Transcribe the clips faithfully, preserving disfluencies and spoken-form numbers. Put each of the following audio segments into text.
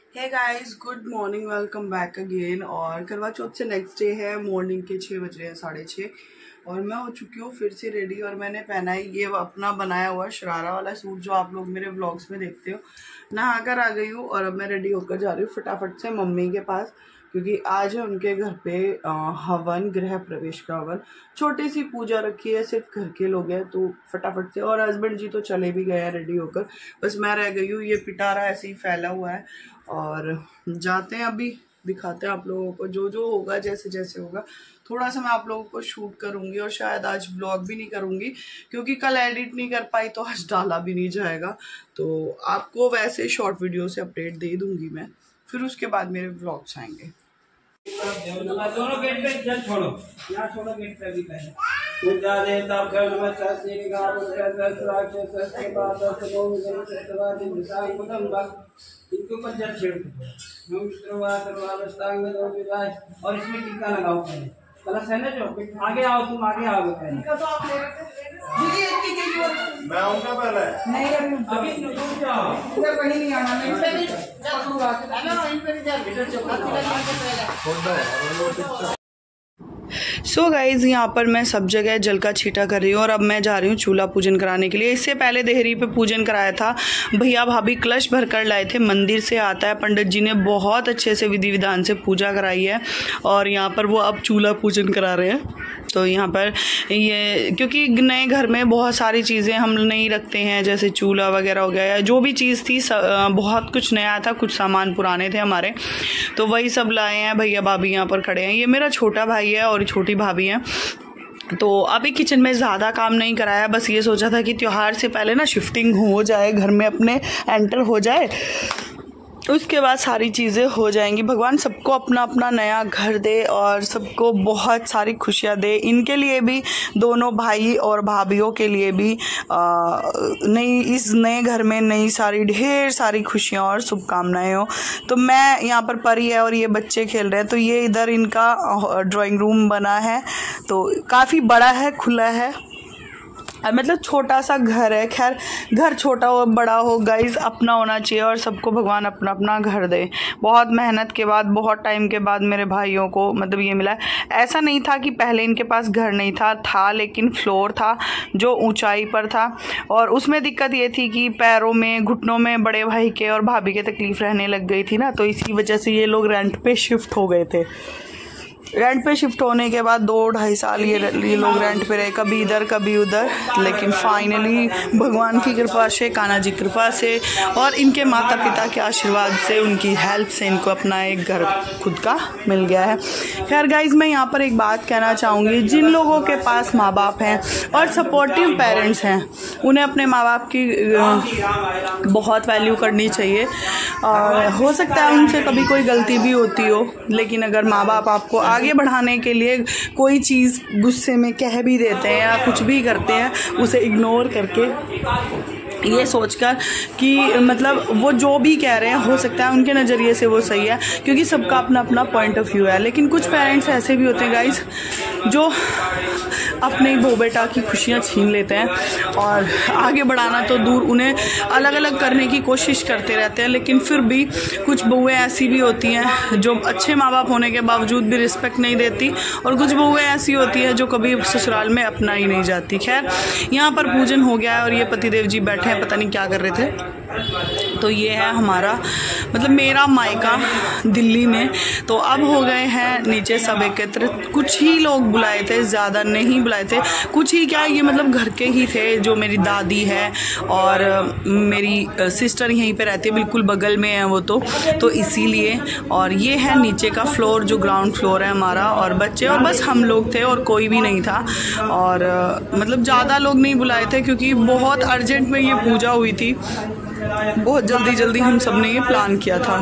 हे guys, good morning, welcome back again. और करवा चौथ से next day है, मॉर्निंग के छः बज रहे हैं, साढ़े छः। और मैं हो चुकी हूँ फिर से रेडी। और मैंने पहना है ये अपना बनाया हुआ शरारा वाला सूट जो आप लोग मेरे व्लॉग्स में देखते हो। नहा कर आ गई हूँ और अब मैं रेडी होकर जा रही हूँ फटाफट से मम्मी के पास, क्योंकि आज है उनके घर पे हवन, गृह प्रवेश का हवन। छोटी सी पूजा रखी है, सिर्फ घर के लोग हैं, तो फटाफट से। और हस्बैंड जी तो चले भी गए हैं रेडी होकर, बस मैं रह गई हूँ। ये पिटारा ऐसे ही फैला हुआ है और जाते हैं, अभी दिखाते हैं आप लोगों को जो जो होगा, जैसे जैसे होगा। थोड़ा सा मैं आप लोगों को शूट करूंगी और शायद आज व्लॉग भी नहीं करूंगी, क्योंकि कल एडिट नहीं कर पाई तो आज डाला भी नहीं जाएगा। तो आपको वैसे शॉर्ट वीडियो से अपडेट दे दूंगी मैं, फिर उसके बाद मेरे व्लॉग्स आएंगे। दोनों गेट पे जल छोड़ो, यहाँ छोड़ो गेट पे भी पहले। पूजा देवता कर नमस्कार श्री गाव राक्षस के बाद नौ जन सत्वादि विशाल कुटुंबा, इनके ऊपर जल छेड़ दो। नौ मित्रवा सर्वावस्थांग में दो विवाह। और इसमें टीका लगाओ पहले, कलश है ना जो आगे आओ, तुम आगे आओगे पहले। तो आप ले रहे दीदी, इतनी के मैं आऊंगा पहले, नहीं अभी रुक जाओ, इधर कहीं नहीं आना। मैं इसे भी पकड़ूंगा, अबे इन पे जा बेटा, चौका पहले। सो so गाइज, यहाँ पर मैं सब जगह जल का छींटा कर रही हूँ और अब मैं जा रही हूँ चूल्हा पूजन कराने के लिए। इससे पहले देहरी पे पूजन कराया था, भैया भाभी कलश भर कर लाए थे, मंदिर से आता है। पंडित जी ने बहुत अच्छे से विधि विधान से पूजा कराई है और यहाँ पर वो अब चूल्हा पूजन करा रहे हैं। तो यहाँ पर ये, क्योंकि नए घर में बहुत सारी चीज़ें हम नहीं रखते हैं, जैसे चूल्हा वगैरह हो गया या जो भी चीज़ थी, बहुत कुछ नया था, कुछ सामान पुराने थे हमारे, तो वही सब लाए हैं। भैया भाभी यहाँ पर खड़े हैं। ये मेरा छोटा भाई है और छोटी भाभी हैं। तो अभी किचन में ज़्यादा काम नहीं कराया, बस ये सोचा था कि त्यौहार से पहले ना शिफ्टिंग हो जाए, घर में अपने एंटर हो जाए, उसके बाद सारी चीज़ें हो जाएंगी। भगवान सबको अपना अपना नया घर दे और सबको बहुत सारी खुशियाँ दे। इनके लिए भी, दोनों भाई और भाभीयों के लिए भी नई, इस नए घर में नई सारी ढेर सारी खुशियाँ और शुभकामनाएं हो। तो मैं यहाँ पर परी है और ये बच्चे खेल रहे हैं। तो ये इधर इनका ड्राइंग रूम बना है, तो काफ़ी बड़ा है, खुला है, मतलब छोटा सा घर है। खैर, घर छोटा हो बड़ा हो गाइज, अपना होना चाहिए और सबको भगवान अपना अपना घर दे। बहुत मेहनत के बाद, बहुत टाइम के बाद मेरे भाइयों को मतलब ये मिला है। ऐसा नहीं था कि पहले इनके पास घर नहीं था, था लेकिन फ्लोर था जो ऊंचाई पर था, और उसमें दिक्कत ये थी कि पैरों में, घुटनों में बड़े भाई के और भाभी के तकलीफ रहने लग गई थी ना, तो इसी वजह से ये लोग रेंट पे शिफ्ट हो गए थे। रेंट पे शिफ्ट होने के बाद दो ढाई साल ये ये लोग रेंट पे रहे, कभी इधर कभी उधर, लेकिन फाइनली भगवान की कृपा से, कान्हा जी कृपा से और इनके माता पिता के आशीर्वाद से, उनकी हेल्प से इनको अपना एक घर खुद का मिल गया है। खैर गाइज, मैं यहाँ पर एक बात कहना चाहूँगी, जिन लोगों के पास माँ बाप हैं और सपोर्टिव पेरेंट्स हैं, उन्हें अपने माँ बाप की बहुत वैल्यू करनी चाहिए। और हो सकता है उनसे कभी कोई गलती भी होती हो, लेकिन अगर माँ बाप आपको आगे बढ़ाने के लिए कोई चीज़ गुस्से में कह भी देते हैं या कुछ भी करते हैं, उसे इग्नोर करके, ये सोचकर कि मतलब वो जो भी कह रहे हैं हो सकता है उनके नज़रिए से वो सही है, क्योंकि सबका अपना अपना पॉइंट ऑफ व्यू है। लेकिन कुछ पेरेंट्स ऐसे भी होते हैं गाइस, जो अपने बहू बेटा की खुशियाँ छीन लेते हैं और आगे बढ़ाना तो दूर, उन्हें अलग अलग करने की कोशिश करते रहते हैं। लेकिन फिर भी कुछ बहुएं ऐसी भी होती हैं जो अच्छे माँ बाप होने के बावजूद भी रिस्पेक्ट नहीं देती, और कुछ बहुएं ऐसी होती हैं जो कभी ससुराल में अपना ही नहीं जाती। खैर, यहाँ पर पूजन हो गया है और ये पतिदेव जी बैठे हैं, पता नहीं क्या कर रहे थे। तो ये है हमारा, मतलब मेरा मायका दिल्ली में। तो अब हो गए हैं नीचे सब एकत्रित, कुछ ही लोग बुलाए थे, ज़्यादा नहीं बुलाए थे, कुछ ही क्या, ये मतलब घर के ही थे। जो मेरी दादी है और मेरी सिस्टर यहीं पे रहती है, बिल्कुल बगल में है वो, तो तो इसीलिए। और ये है नीचे का फ्लोर, जो ग्राउंड फ्लोर है हमारा, और बच्चे और बस हम लोग थे और कोई भी नहीं था। और मतलब ज़्यादा लोग नहीं बुलाए थे क्योंकि बहुत अर्जेंट में ये पूजा हुई थी, बहुत जल्दी जल्दी हम सब ने ये प्लान किया था।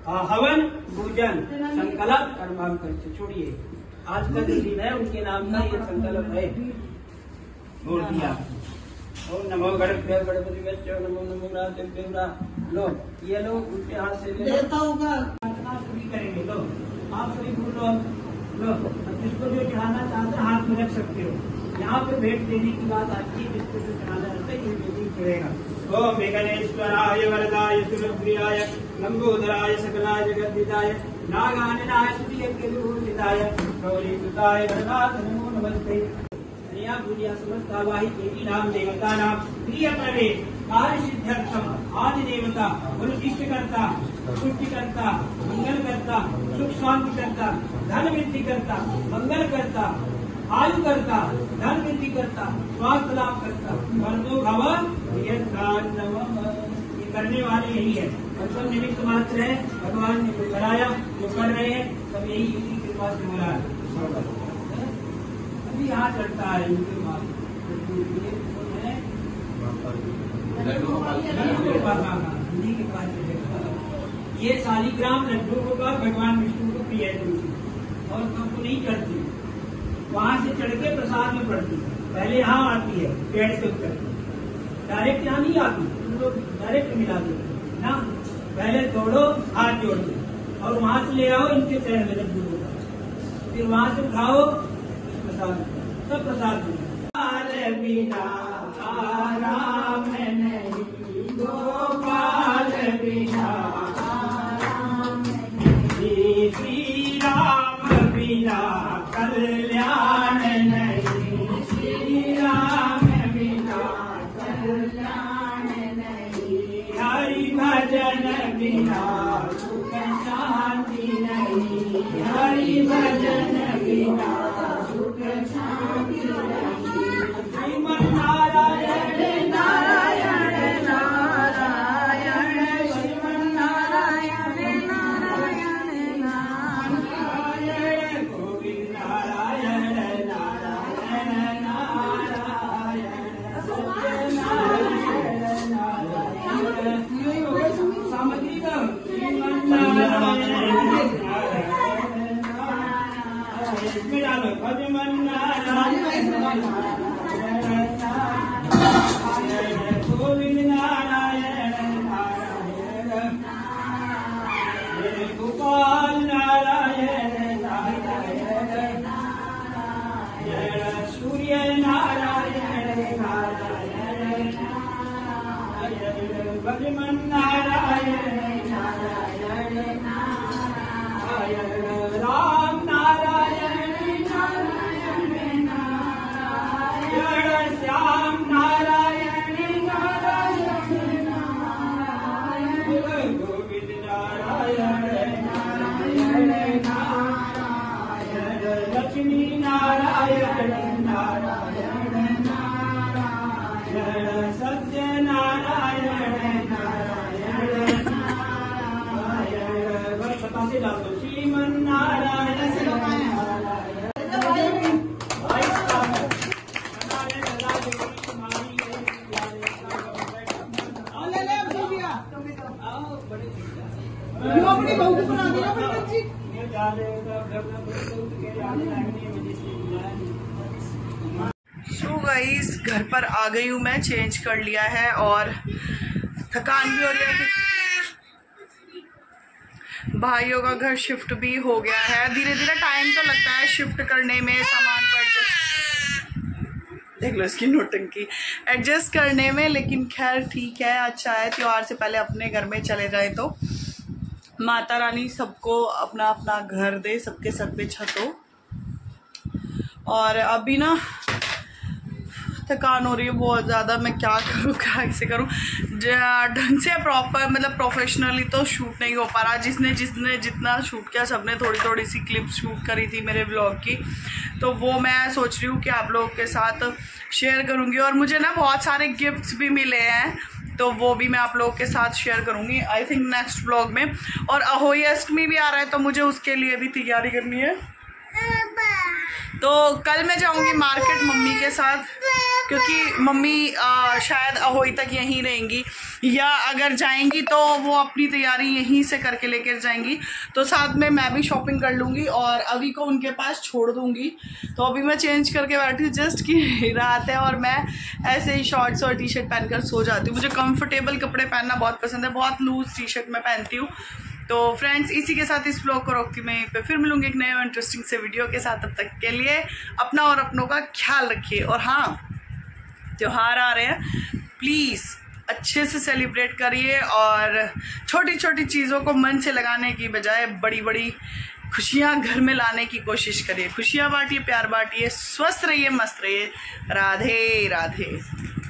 हवन पूजन संकल्प कर्माम करते। छोड़िए, आज का जो दिन है उनके नाम का ये संकल्प है, बोल दिया। ओम नमो गणपति गणपति बच्चों नमो नमो देवता। लो ये लो उनके हाथ से देता होगा पूरी करेंगे। लो आप सभी भूल लो। लो जिसको जो चढ़ाना चाहते हैं हाथ में रख सकते हो। यहाँ पे भेंट देने की बात आती है, जिसको जो चढ़ाना रहता है ये भेंट चढ़ेगा। ओम गणेश्वराय वरदाय सुरप्रियाय लंबोदराय सकलाय जगद्दिताय नागाननाय सुधियज्ञदूर्जिताय गौरीकृताय वरदाय नमो नमस्ते। भूलिया समस्ता वाहि देवी नाम देवता नाम प्रिय प्रवेश कार्य सिद्ध्यर्थम आदि देवता बलुष्टिकर्ता पुष्टिकर्ता मंगलकर्ता सुख शांति करता धन वृद्धि करता मंगल करता आयु करता धन वृद्धि करता स्वास्थ्य लाभ करता वर्धो भवन ये करने वाले यही है। मतलब निमित्त मात्र है, भगवान ने जो कराया जो कर रहे हैं सब यही इसी कृपा से हो रहा है। यहाँ चढ़ता है इनके पास ये शालिग्राम लड्डू होगा, भगवान विष्णु को प्रिय है तुलसी और सबको नहीं चढ़ती, वहां से चढ़ के प्रसाद में पड़ती है। पहले यहाँ आती है पेड़ से उतर, डायरेक्ट यहाँ नहीं आती, तुम लोग डायरेक्ट मिला देते ना। पहले दौड़ो हाथ जोड़ दो और वहां से ले आओ इनके शहर में लड्डू होगा, फिर वहां से उठाओ प्रसाद, सब प्रसाद बिना आराम नहीं, गोपाल बिना आराम नहीं, श्री राम बिना कल्याण नहीं, श्री राम बिना कल्याण नहीं, हरि भजन बिना सुख शांति नहीं, हरि भजन बिना सुख शांति नहीं। श्रीमन नारायण नारायण नारायण श्रीमन नारायण नारायण नारायण गोविंद नारायण नारायण नारायण सत्यनारायण नारायण सामग्री का श्रीमन नारायण इसमें डालो भजमन नारायण गोविंद नारायण नारायण गोपाल नारायण नारायण सूर्य नारायण नारायण भजमन नारायण नारायण राम नारायण नारायण नारायण श्याम नारायण नारायण नारायण गोविंद नारायण नारायण नारायण लक्ष्मी नारायण नारायण नारायण सत्य नारायण नारायण नारायण वर्षता से डालो श्रीमन नारायण अपनी बहू को बना दिया अपनी बच्ची। सो गाइस घर पर आ गई हूँ मैं, चेंज कर लिया है और थकान भी हो रही है। भाइयों का घर शिफ्ट भी हो गया है, धीरे धीरे टाइम तो लगता है शिफ्ट करने में, सामान को एडजस्ट, देख लो इसकी नोटंकी, एडजस्ट करने में, लेकिन खैर ठीक है, अच्छा है। त्योहार से पहले अपने घर में चले जाए तो माता रानी सबको अपना अपना घर दे, सबके सर पे छत हो। और अभी ना थकान हो रही है बहुत ज़्यादा, मैं क्या करूँ कैसे करूँ, ढंग से प्रॉपर मतलब प्रोफेशनली तो शूट नहीं हो पा रहा। जिसने जिसने जितना शूट किया सबने थोड़ी थोड़ी सी क्लिप्स शूट करी थी मेरे व्लॉग की, तो वो मैं सोच रही हूँ कि आप लोगों के साथ शेयर करूँगी। और मुझे ना बहुत सारे गिफ्ट्स भी मिले हैं, तो वो भी मैं आप लोगों के साथ शेयर करूँगी आई थिंक नेक्स्ट व्लॉग में। और अहोई अष्टमी भी आ रहा है, तो मुझे उसके लिए भी तैयारी करनी है। तो कल मैं जाऊंगी मार्केट मम्मी के साथ, क्योंकि मम्मी आ, शायद अहोई तक यहीं रहेंगी, या अगर जाएंगी तो वो अपनी तैयारी यहीं से करके लेकर जाएंगी, तो साथ में मैं भी शॉपिंग कर लूँगी और अभी को उनके पास छोड़ दूँगी। तो अभी मैं चेंज करके बैठी हूँ, जस्ट की रात है और मैं ऐसे ही शॉर्ट्स और टी शर्ट पहनकर सो जाती हूँ। मुझे कंफर्टेबल कपड़े पहनना बहुत पसंद है, बहुत लूज टी शर्ट मैं पहनती हूँ। तो फ्रेंड्स, इसी के साथ इस ब्लॉग को रोकती मैं यहीं पे, फिर मिलूंगी एक नए और इंटरेस्टिंग से वीडियो के साथ। तब तक के लिए अपना और अपनों का ख्याल रखिए। और हाँ, त्योहार आ रहे हैं, प्लीज़ अच्छे से सेलिब्रेट करिए और छोटी छोटी चीज़ों को मन से लगाने की बजाय बड़ी बड़ी खुशियाँ घर में लाने की कोशिश करिए। खुशियाँ बांटिए, प्यार बांटिए, स्वस्थ रहिए, मस्त रहिए। राधे राधे।